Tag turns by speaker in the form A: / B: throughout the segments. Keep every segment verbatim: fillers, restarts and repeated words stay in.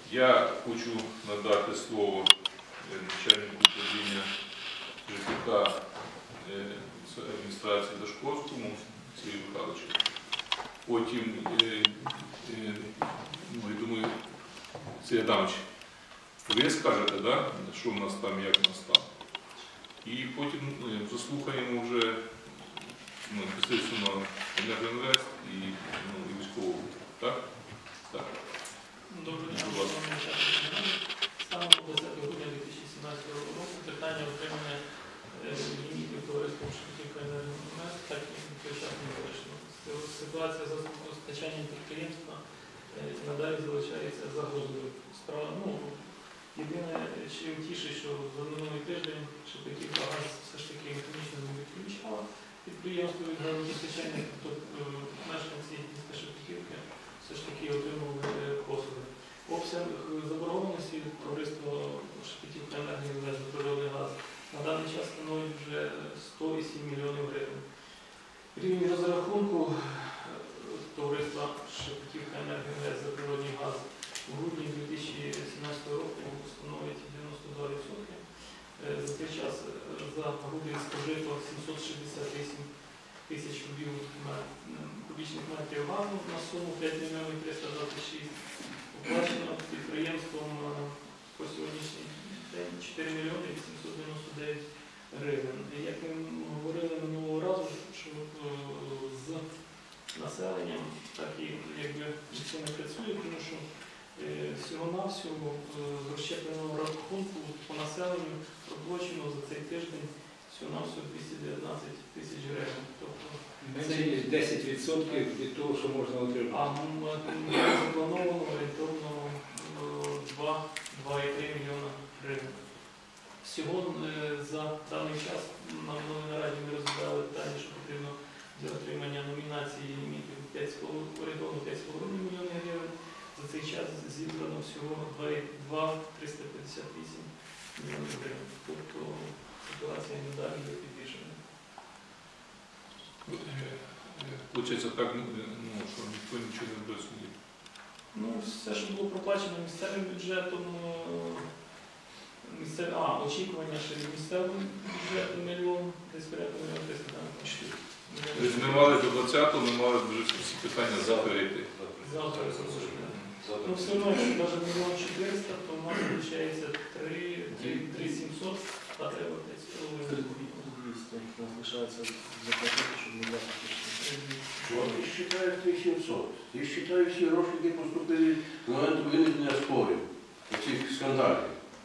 A: Я хочу надати слово начальнику управління ЖКХ адміністрації Дашковському Сергію Михайловичу. Потім, ну, я думаю, Сергій Адамович, ви скажете, да, що в нас там, як в нас там. І потім ну, заслухаємо вже ну, безпосередньо Енергоінвест і, ну, і військового. Так? Так.
B: Доброго дня, шановні учасники. Станом по десяте грудня дві тисячі сімнадцятого року питання отримання лімітів товариства Шепетівка Енергоінвест так і вчасно не вирішено. Ситуація з постачанням підприємства надалі залишається загрозою. Справа, ну, єдине, що тішить, що за минулий тиждень Шепетівка газ все ж таки механічно не відключала підприємство від газопостачання, тобто мешканці міста Шепетівки все ж таки отримували послуги. Обсяг заборгованості товариства Шепетівка Енергоінвест за природний газ на даний час становить вже сто сім мільйонів гривень. Рівень розрахунку товариства Шепетівка Енергоінвест за природний газ у грудні дві тисячі сімнадцятого року становить дев'яносто два відсотки. За цей час за грудень спожито сімсот шістдесят вісім тисяч кубічних метрів газу на суму п'ять мільйонів триста двадцять шість. Оплачено підприємством по сьогоднішній день чотири мільйони вісімсот дев'яносто дев'ять гривень. Як ми говорили минулого разу, що з населенням так і якби ніхто не працює, тому що всього-навсього з розщепленого рахунку по населенню проплачено за цей тиждень всього-навсього двісті дев'ятнадцять тисяч гривень. Тобто,
C: менше ніж десять відсотків від того, що можна отримати.
B: А заплановано орієнтовно два і три мільйона гривень. Всього за даний час на минулій нараді ми розглядали питання, що потрібно для отримання номінації лімітів орієнтовно п'ять з половиною мільйонів гривень. За цей час зібрано всього два триста п'ятдесят вісім мільйонів гривень. Тобто ситуація не далі не підвішена.
A: Получається так, ну, що ніхто нічого не буде судити.
B: Ну, все, що було проплачено місцевим бюджетом, місцев... а, очікування ще від місцевого бюджету мільйон, десь порядку мільйон триста, там, чотири.
A: Тобто ми мали до двадцятого, ми мали вже всі питання закрити.
B: Завтра, ну, все одно, якщо навіть мільйон чотириста, то у нас виходить три сімсот, а треба п'ять з половиною.
D: Залишається заплатити, щоб не заплатити. Ти вважаєш три сімсот. Ти вважаєш всі гроші, які поступили на момент виникнення спорів, цих скандалів.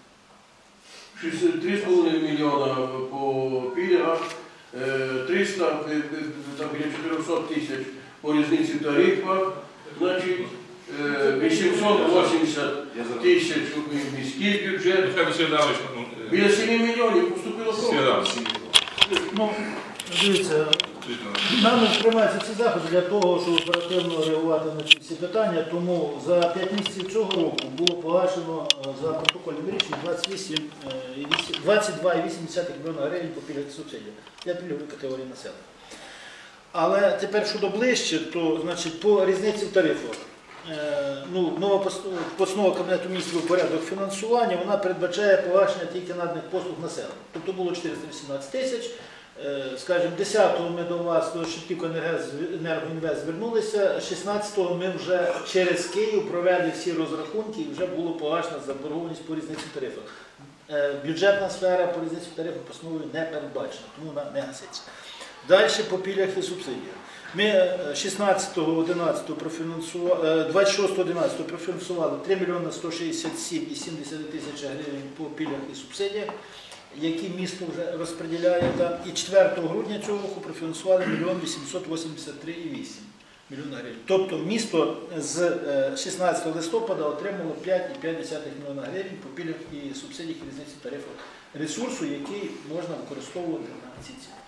D: три з половиною мільйона по пільгах, триста, там біля чотирьохсот тисяч по різниці в тарифах, значить вісімсот вісімдесят тисяч у міський бюджет. Біля семи мільйонів поступило кошти.
E: Ну, дивіться, нами приймаються ці заходи для того, щоб оперативно реагувати на ці всі питання, тому за п'ять місяців цього року було погашено за протокольним рішенням двадцять два і вісім десятих мільйона гривень по пільгових субсидіях для пільгової категорії населення. Але тепер щодо ближче, то значить, по різниці в тарифах. Ну, нова постанова Кабінету міністрів порядок фінансування, вона передбачає погашення тільки наданих послуг населення. Тобто було чотириста вісімнадцять тисяч, скажімо, десятого ми до вас, до Шепетівка Енергоінвест звернулися, шістнадцятого ми вже через Київ провели всі розрахунки і вже було погашена заборгованість по різниці в тарифах. Бюджетна сфера по різниці в тарифах постановою не передбачена, тому вона не гаситься. Далі по пільгах і субсидіях. Ми шістнадцятого одинадцятого профінансували, двадцять шостого одинадцятого профінансували три мільйони сто шістдесят сім і сімдесят тисяч гривень по пільгах і субсидіях, які місто вже розподіляє. І четвертого грудня цього року профінансували мільйон вісімсот вісімдесят три і вісім мільйона гривень. Тобто місто з шістнадцятого листопада отримало п'ять і п'ять десятих мільйона гривень по пільгах і субсидіях і різниці тарифів ресурсу, який можна використовувати на ці цілі.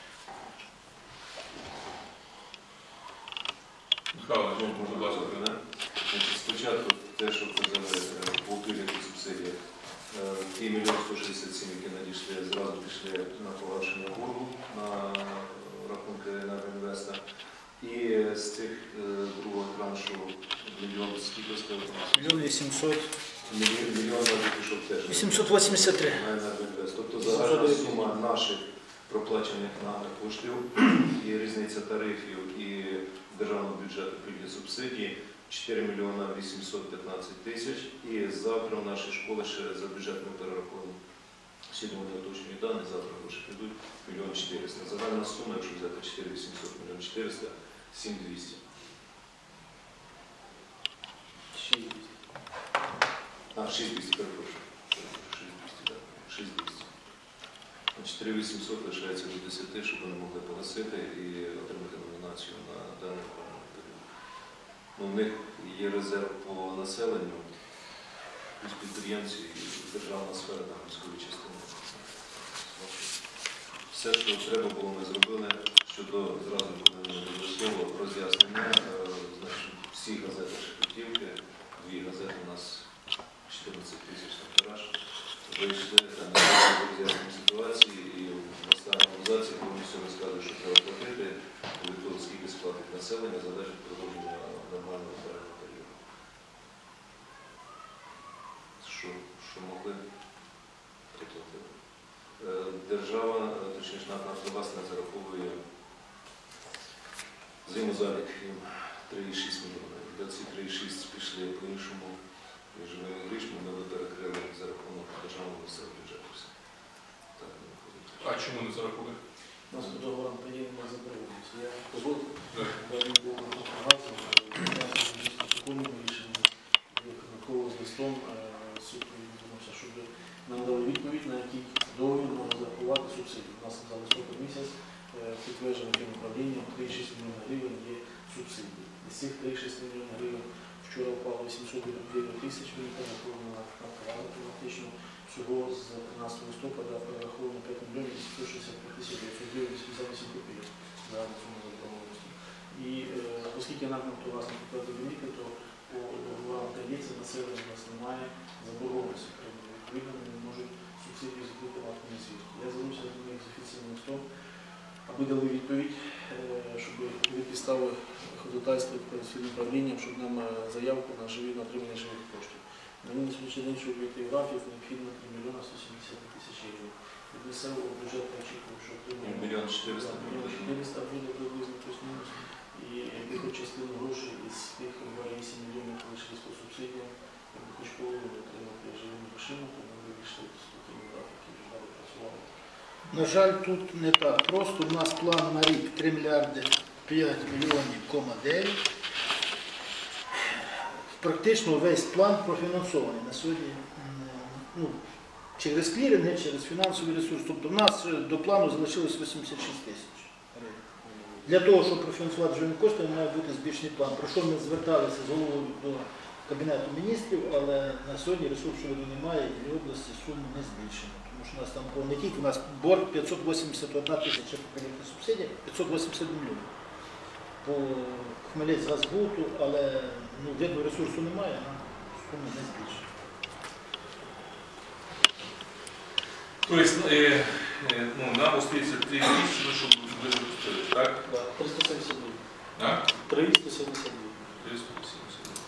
A: Будь ласка,
F: спочатку те, що казали по пільгах і субсидіях, ті мільйон сто шістдесят сім, які надійшли, зразу пішли на погашення боргу на рахунки Енергоінвеста. І з цих другого траншу мільйон скільки сказали?
E: Мільйон вісімсот.
F: Мільйон мільйон навіть пішов теж.
E: вісімсот вісімдесят три.
F: на «Енергоінвест». Тобто загальна сума наших проплачених нами коштів і різниця тарифів і державного бюджету пільги субсидії чотири мільйона вісімсот п'ятнадцять тисяч. І завтра в нашій школі ще за бюджетним перерахунком. Сьогодні вони уточнюють дані, завтра гроші прийдуть мільйон чотириста. Загальна сума, якщо взяти чотири вісімсот, мільйон чотириста, сім двісті. А, шість двісті, перепрошую. шість двісті, так. шість двісті. чотири вісімсот лишається до десяти, щоб вони могли погасити і отримати номінацію на даний період. Ну, в них є резерв по населенню, плюс підприємці і державна сфера там військової частини. Все, що треба було, ми зробили. Щодо, зразу до слова, роз'яснення, значить, всі газети Шепетівки, дві газети у нас чотирнадцять тисяч на тираж, вийшли на роз'яснення ситуації і в останній абзаці повністю розказує, що треба платити, коли то, скільки сплатить населення, залежить від продовження нормального опалювального періоду. Що, що могли, то платили. Держава, точніше, Нафтогаз не зараховує взаємозалік їм три цілих шість мільйона. До ці три цілих шість пішли по-іншому живими грішми, ми перекрили за рахунок державного місцевого бюджету. Все. Так, не виходить.
A: А чому не зарахували?
E: У нас тут договором поділимо за переводність. Я позов,
A: Так.
E: далі був Нафтогазом, законним рішенням, виконково з листом, суд відбувався, щоб нам дали відповідь, на який договір можна зарахувати субсидії. У нас за листопад місяць підтверджено тим управлінням три цілих шість мільйона гривень є субсидії. Із цих три цілих шість мільйона гривень вчора впало вісімсот дев'ять тисяч, мені перераховано на Нафтогаз автоматично. Всього з тринадцятого листопада перераховано п'ять мільйонів вісімсот шістдесят п'ять тисяч дев'ятсот гривень вісімдесят вісім копійок за суму заборгованості. І е, оскільки нам Нафтогаз не підтвердив ліміти, то по договорам дається населення у нас немає заборгованості. Відповідно, вони не можуть субсидії закрити в атомній зв'язку. Я звернувся до них з офіційним листом, аби дали відповідь, щоб ви підставили ходатайство перед своїм управлінням, щоб нам заявку на живі на отримання живих коштів. Мені на сьогоднішній день, щоб об'єкти графів, необхідно три мільйони сто сімдесят тисяч гривень. Від місцевого бюджету очікую, що отримаємо
F: Мільйон чотириста
E: мільйон чотириста буде приблизно плюс-мінус. І якби частину грошей із тих вісім мільйонів залишились по субсидіям, якби хоч половину отримати живими грошима, то ми вийшли з такими графіки, вже далі працювали. На жаль, тут не так просто. У нас план на рік три мільярди п'ять мільйонів кома дев'ять. Практично весь план профінансований на сьогодні. Ну, через кліринг, через фінансовий ресурс. Тобто в нас до плану залишилось вісімдесят шість тисяч гривень. Для того, щоб профінансувати живими коштами, має бути збільшений план. Про що ми зверталися з головою до Кабінету міністрів, але на сьогодні ресурсу немає і в області суму не збільшено. Тому що у нас там не тільки, у нас борг п'ятсот вісімдесят одна тисяча по субсидії, п'ятсот вісімдесят мільйонів по Хмельницькгазбуту, але ну, видно, ресурсу немає, а сума не збільшена.
A: Тобто, е, е, ну, нам остається три тисячі, щоб ви запустили, так?
E: Так, триста сімдесят два.
A: А?
E: триста сімдесят два.
A: триста сімдесят два.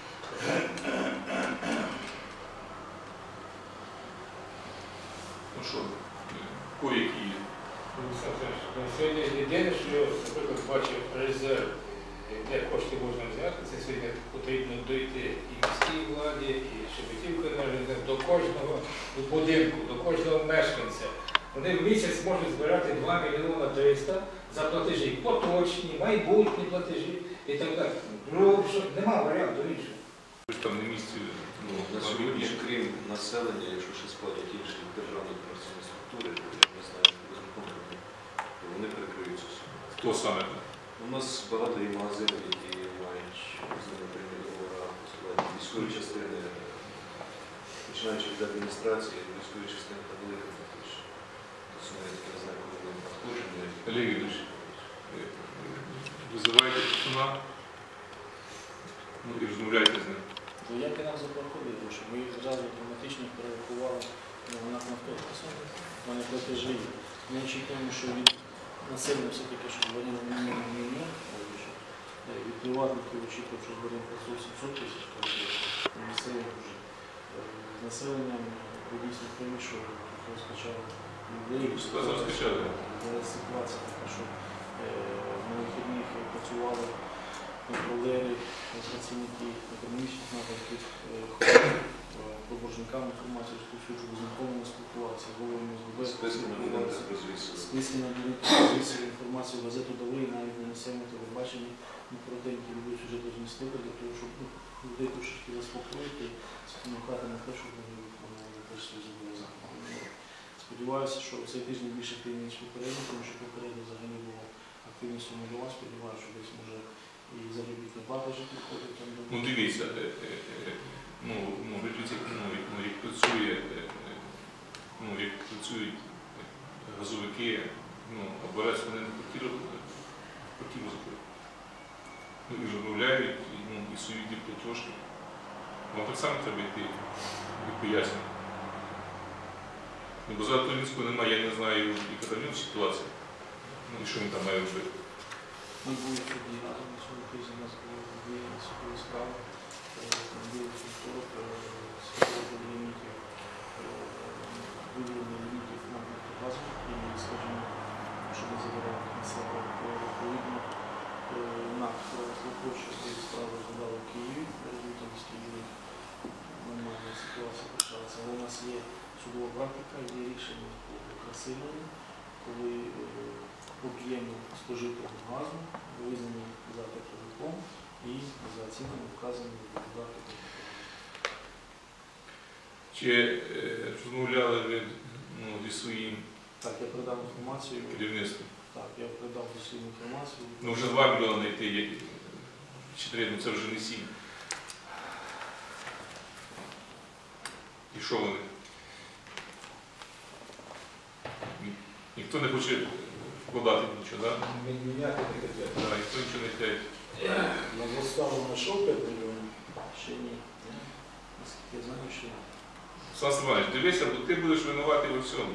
A: Ну що, кое-які є.
C: Сьогодні єдине, що я, наприклад, бачив резерв, де кошти можна взяти, це сьогодні потрібно дойти і міській владі, і Шепетівка до кожного будинку, до кожного мешканця. Вони в місяць можуть збирати два мільйони триста за платежі поточні, майбутні платежі і так далі. Ну, що, нема варіанту іншого.
A: Тобто там не місці, ну,
F: На сьогодні, крім населення, якщо ще сплатять інші державні комерційні структури, я не знаю, розрахунки, то вони перекриються.
A: хто саме?
F: У нас багато є магазинів, які мають з ними прийняти договори, військові частини, починаючи від адміністрації, військові частини та велика фактично. Тобто я таки не знаю, коли вони надходжені.
A: Олег Ігорович, визиваєте пацана, ну і розмовляйте з ним.
E: Як і нам заплатили гроші, ми їх зразу автоматично перерахували на Нафтогаз. У мене платежі. Ми очікуємо, що від населення все-таки, що зварили мінімум мільйон, від приватників очікуємо, що зварили сімсот тисяч, на місцевих вже з населенням, дійсно приміщував, розкачав людей.
A: Сказав, скачали.
E: Зараз ситуація така, що е, на вихідних працювали контролери, працівники економічних напрямків, по боржникам інформацію розповсюджували, з нікому спілкувалися, говоримо з ГБ,
F: Списки на будинках розвісили.
E: списки на будинках, інформацію в газету дали, навіть на місцевому телебаченні, ми коротенькі люблю сюжети змістили, для того, щоб ну, людей трошки заспокоїти, спонукати на те, щоб вони виконували теж свої зобов'язання. Сподіваюся, що цей тиждень більше активний, ніж попередньо, тому що попередньо взагалі було активністю нульова. Сподіваюся, що десь може і заробітна плата вже підходить там до.
A: Ну дивіться, е, е, е, ну, ну, як, ну, як, ну, як працює, е, е, ну, як працюють газовики, ну, або раз вони не квартиру, квартиру закриють. Ну, і замовляють, і, ну, і сують платіжки. Вам так само треба йти і пояснити. Ну, бо зараз Туринського немає, я не знаю, яка там є ситуація. Ну, і що він там має робити.
E: Ми були сьогодні разом на цьому тижні, у нас було дві судові справи. Були вівторок, судові ліміти, виділення лімітів на Нафтогазу, і, скажімо, що ми забирали на себе відповідно НАК Слуховича цієї справи розглядали в Києві, результатівські були нормальна ситуація почалася. Але у нас є судова практика, є рішення по Красилові, коли об'єми спожитого газу визнані за тепловиком і за цінами вказані видатки.
A: Чи е, розмовляли ви ну, зі своїм
E: Так, я передав інформацію.
A: керівництвом?
E: Так, я передав свою інформацію.
A: Ну вже два мільйони йти, як чотири, ну це вже не сім. І що вони? Ні- Ніхто не хоче вкладати нічого, так?
C: Міняти не хотять.
A: Да? Ніхто нічого не хоче.
E: На заставу знайшов п'ять мільйонів? Ще ні. Наскільки я знаю, що
A: Сан Степанович, дивися, бо ти будеш винуватий во всьому.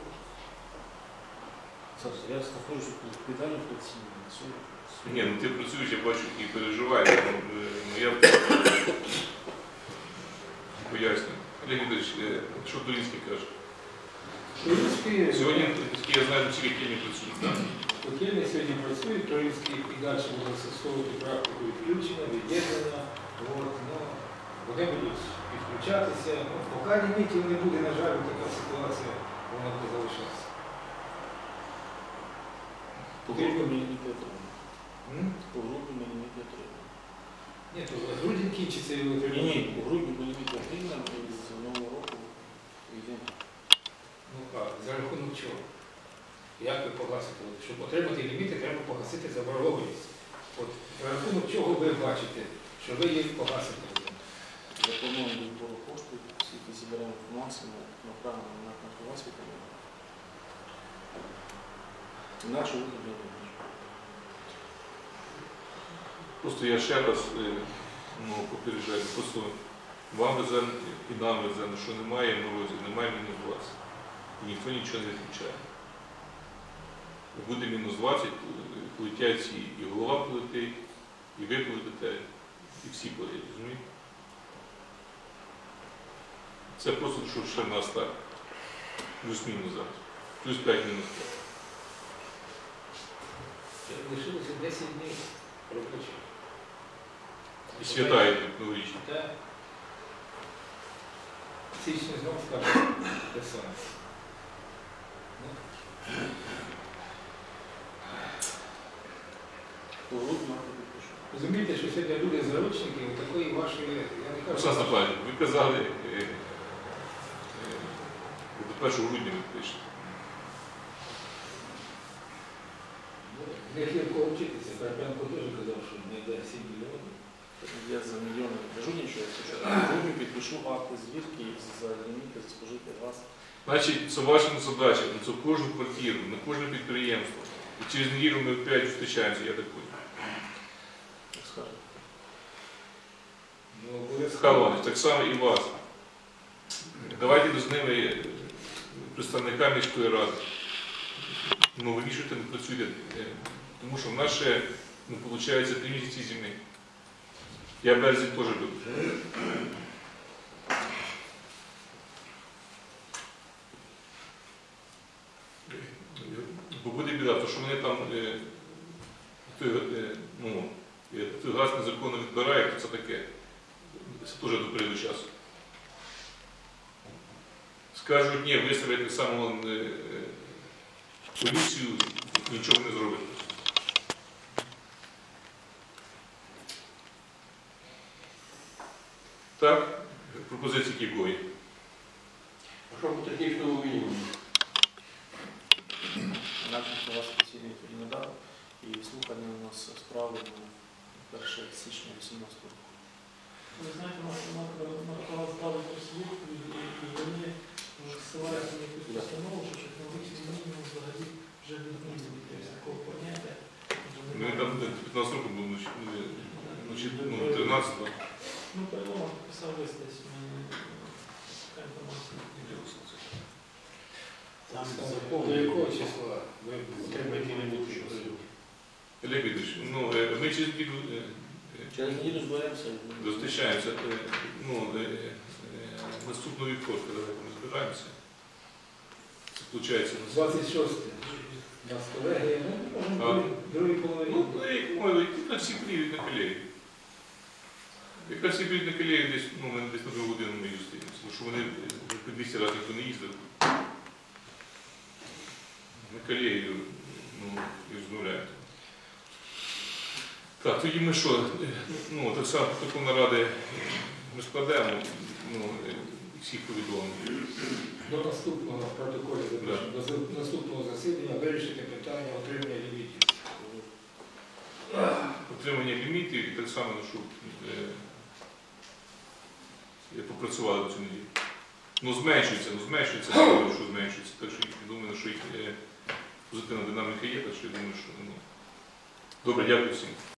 E: Саша, я знаходжуся відповідально працюю.
A: Ні, ну ти працюєш, я бачу і переживаєш. Ну, ну, я пояснюю. Олег Вікторович, е, що Туринський каже?
C: Туринський,
A: Сьогодні, наскільки я знаю, всі які не працюють, так?
C: котельні сьогодні працюють, Туринський і далі буде застосовувати практику відключення, від'єднання. От, ну, вони будуть підключатися. Ну, поки лімітів не буде, на жаль, така ситуація, вона буде залишатися.
E: По групі мені не потрібно.
C: М?
E: По групі мені не потрібно.
C: Ні, то грудень кінчиться і
E: Ні,
C: ви
E: ні, по групі мені не потрібно, і з нового року йдемо.
C: Ну так, за рахунок чого? Як ви погасите? От, щоб отримати ліміти, треба погасити заборгованість. От за рахунок чого ви бачите, що ви їх погасите?
E: Заплануємо до збору коштів, скільки зіберемо максимум, направимо на Нафтогаз. Інакше виходу не буде.
A: Просто я ще раз е, ну, попереджаю, просто вам везе і нам везе, що немає морозів, немає мінус двадцять. І ніхто нічого не відключає. Буде мінус двадцять, полетять всі, і голова полетить, і ви полетите, і всі полетять, розумієте? Це просто, що ще в нас так, плюс-мінус зараз, плюс п'ять мінус п'ять.
C: Лишилося десять днів робочих.
A: І свята йдуть новорічні.
C: Так. Січні знову скажуть те саме. Ну,
E: По групі мати підпишу.
C: розумієте, що сьогодні люди заручники такої вашої, я не кажу.
A: Олександр Степанович, ви казали, е, е, до першого грудня ви пишете.
C: Не хотів кого вчитися, Карпенко теж казав, що не йде сім мільйонів.
E: Я за мільйони не кажу нічого, якщо в грудні підпишу акти звірки за ліміти, за спожитий газ.
A: Значить, це ваша задача, ну, це в кожну квартиру, на кожне підприємство. І через неділю ми опять зустрічаємося, я так понял.
E: Як скажете.
C: Ну, обов'язково.
A: Михайло, так само і вас. Давайте з ними, представниками міської ради. Ну, вирішуйте, не працюйте. Е, Тому що в нас ще, ну, виходить, три місяці зими. Я березень теж люблю. буде біда, тому що вони там е, той, е, ну, е, той газ незаконно відбирають, то це таке. Це теж до періоду часу. Скажуть, ні, виставити саму е, е, поліцію, нічого не зробить. Так, пропозиції Кіпкової.
D: А що по технічному мінімуму?
G: Начебто вас офіційний тоді не дав, і слухання у нас справи на перше січня вісімнадцятого року.
B: Ви знаєте, Маркова справи працюють, і вони зсилаються на якусь постанову, що технологічний мінімум взагалі вже відмінюють такого поняття.
A: Ну, там п'ятнадцять років було, ну, тринадцять.
B: Ну, по-моєму, писав лист десь, в мене така інформація.
E: Там
C: До якого числа ви отримаєте відповідь?
A: Олег Вікторович, ну, е, ми через неділю е,
E: через неділю зберемося.
A: зустрічаємося, е, ну, е, е, наступного вівторка, давайте ми збираємося. Це виходить на
C: двадцять шосте. У нас колегія, ну, можемо другій половині.
A: Ну, ну, як мовили, якраз всі приїдуть на колегію. Якраз всі приїдуть на колегію, десь, ну, ми десь на другу годину ми її зустрінемося, тому що вони по двісті разів ніхто не їздив. На колегію, ну, і розмовляють. Так, тоді ми що, ну, так само протокол наради ми складаємо, ну, всіх повідомлень.
C: До наступного протоколу, до за- наступного засідання вирішити питання отримання лімітів.
A: Отримання лімітів і так само, щоб е, попрацювали цю неділю. Ну, зменшується, ну зменшується, думаю, що зменшується. Так що я думаю, що їх е, позитивна динаміка є, так що я думаю, що ну. Добре, дякую всім.